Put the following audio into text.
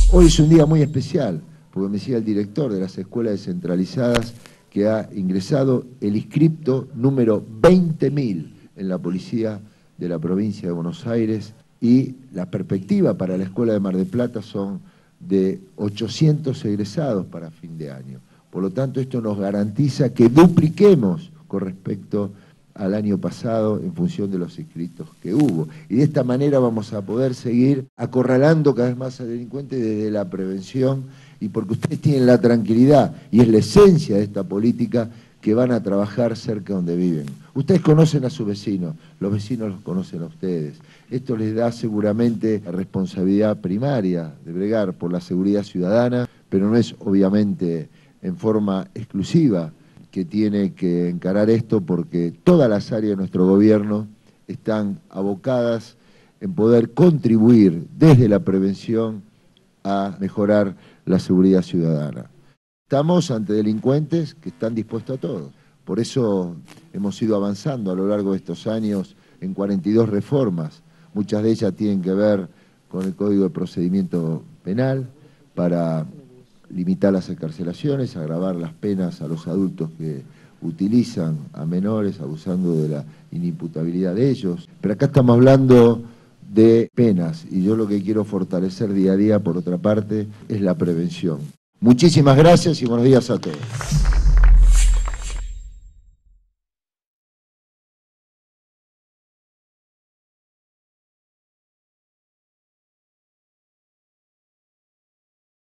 Hoy es un día muy especial, porque me sigue el director de las escuelas descentralizadas que ha ingresado el inscripto número 20.000 en la policía de la provincia de Buenos Aires, y la perspectiva para la escuela de Mar del Plata son de 800 egresados para fin de año. Por lo tanto, esto nos garantiza que dupliquemos con respecto al año pasado en función de los inscritos que hubo. Y de esta manera vamos a poder seguir acorralando cada vez más al delincuente desde la prevención, y porque ustedes tienen la tranquilidad, y es la esencia de esta política, que van a trabajar cerca donde viven. Ustedes conocen a sus vecinos, los vecinos los conocen a ustedes. Esto les da seguramente la responsabilidad primaria de bregar por la seguridad ciudadana, pero no es obviamente en forma exclusiva que tiene que encarar esto, porque todas las áreas de nuestro gobierno están abocadas en poder contribuir desde la prevención a mejorar la seguridad ciudadana. Estamos ante delincuentes que están dispuestos a todo. Por eso hemos ido avanzando a lo largo de estos años en 42 reformas. Muchas de ellas tienen que ver con el Código de Procedimiento Penal para limitar las excarcelaciones, agravar las penas a los adultos que utilizan a menores, abusando de la inimputabilidad de ellos. Pero acá estamos hablando de penas, y yo lo que quiero fortalecer día a día, por otra parte, es la prevención. Muchísimas gracias y buenos días a todos.